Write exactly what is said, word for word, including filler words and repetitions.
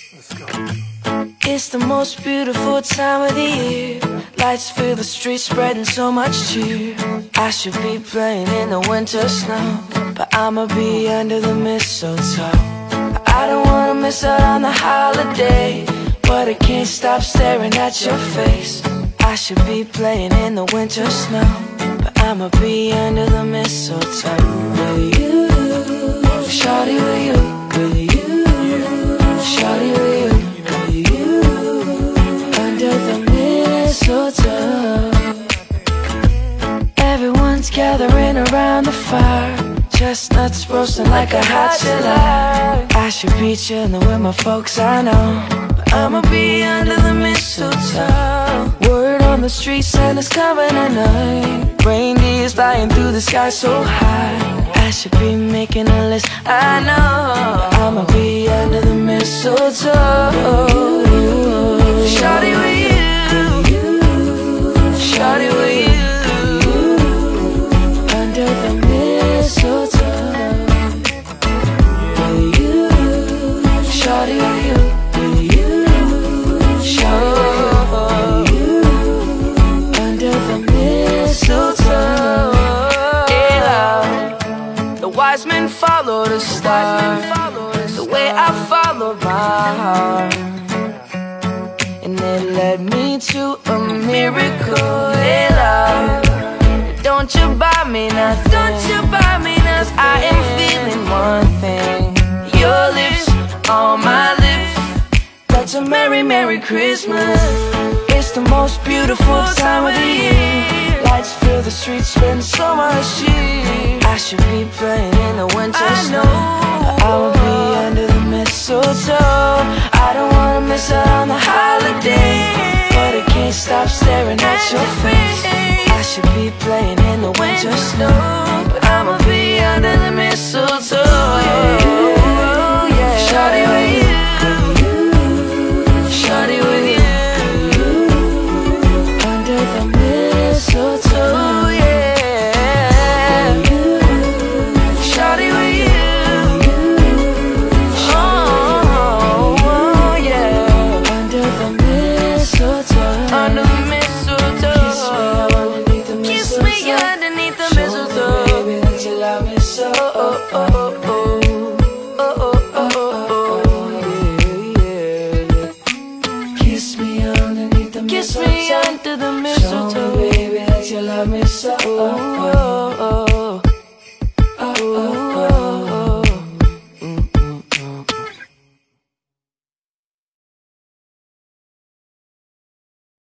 Let's go. It's the most beautiful time of the year. Lights fill the streets, spreading so much cheer. I should be playing in the winter snow, but I'ma be under the mistletoe. I don't wanna miss out on the holiday, but I can't stop staring at your face. I should be playing in the winter snow, but I'ma be under the mistletoe. With you, shawty, with you, with you, shawty, with you, with you, under the mistletoe. Everyone's gathering around the fire, chestnuts roasting like a hot July. I should be chilling with my folks, I know, but I'ma be under the mistletoe. Word on the street, Santa's coming tonight. Reindeer's flying through the sky so high. I should be making a list, I know, but I'ma be under the mistletoe. Shawty with you, shawty with you, under the mistletoe. With you, shawty with you, with you, shawty with you, under the mistletoe. Yeah, the wise men follow the star, the way I followed my heart, and it led me to a miracle. Hey, love, don't you buy me nothing, don't you buy me nothing. I am feeling one thing, your lips on my lips. That's a merry, merry Christmas. It's the most beautiful time of the year. Lights fill the streets, spend so much cheer. I should be playing in the winter snow, but I will be under the mistletoe. I don't wanna miss out on the holiday, but I can't stop staring at your face. I should be playing in the winter snow.